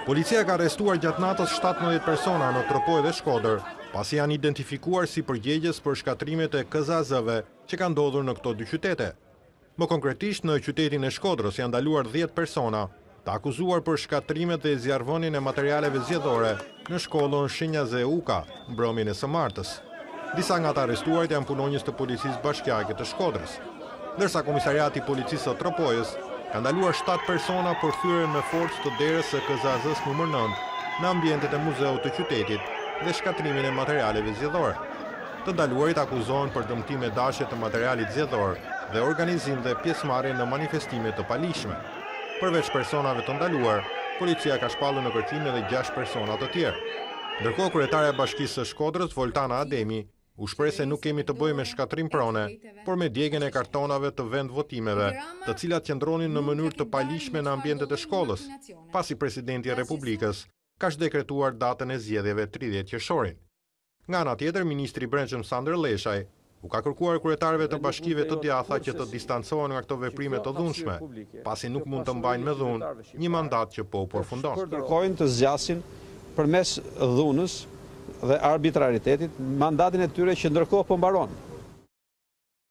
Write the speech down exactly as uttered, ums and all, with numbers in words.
Policia ka arrestuar gjatë natës shtatëmbëdhjetë persona në Tropoj dhe Shkodër, pasi janë identifikuar si përgjegjës për shkatrimet e K Z A Z-ve që kanë ndodhur në këto dy qytete. Më konkretisht, në qytetin e Shkodrës janë ndaluar dhjetë persona, të akuzuar për shkatrimet dhe zjarrvënien e materialeve zgjedhore në shkollën Shinjaze Uka, mbrëmjen e së martës. Disa nga të arrestuarit janë punonjës të policisë bashkiake të Shkodrës, ndërsa komisariati i policisë së Tropojës ka ndaluar shtatë persona për thyrjen me forcë të derës së K Z A Z-s numër nëntë në ambientet e muzeut të qytetit dhe shkatrimin e materialeve zgjedhore. Të ndaluarit akuzohen për dëmtim me dashje të materialit zgjedhor dhe organizim dhe pjesëmarrje në manifestime të palishme. Përveç personave të ndaluar, policia ka shpallur në kërkim edhe gjashtë persona të tjerë. Ndërkohë, kryetaria e Bashkisë së Shkodrës, Voltana Ademi, u shpreh se nuk kemi të bëjmë me shkatrim prone, por me djegjen e kartonave të vend votimeve, të cilat qëndronin në mënyrë të palishme në ambientet e shkollës, pasi presidenti i Republikës ka dekretuar datën e zgjedhjeve tridhjetë qershorin. Nga ana tjetër, ministri i Brendshëm Sandër Leshaj u ka kërkuar kryetarëve të bashkive të djatha që të distancohen nga këto veprime të dhunshme, pasi nuk mund të mbajnë me dhunë një mandat që po u përfundon. Kërkojnë të zgjasin përmes dhunës dhe arbitraritetit mandatin e tyre që ndërkohë po mbaron.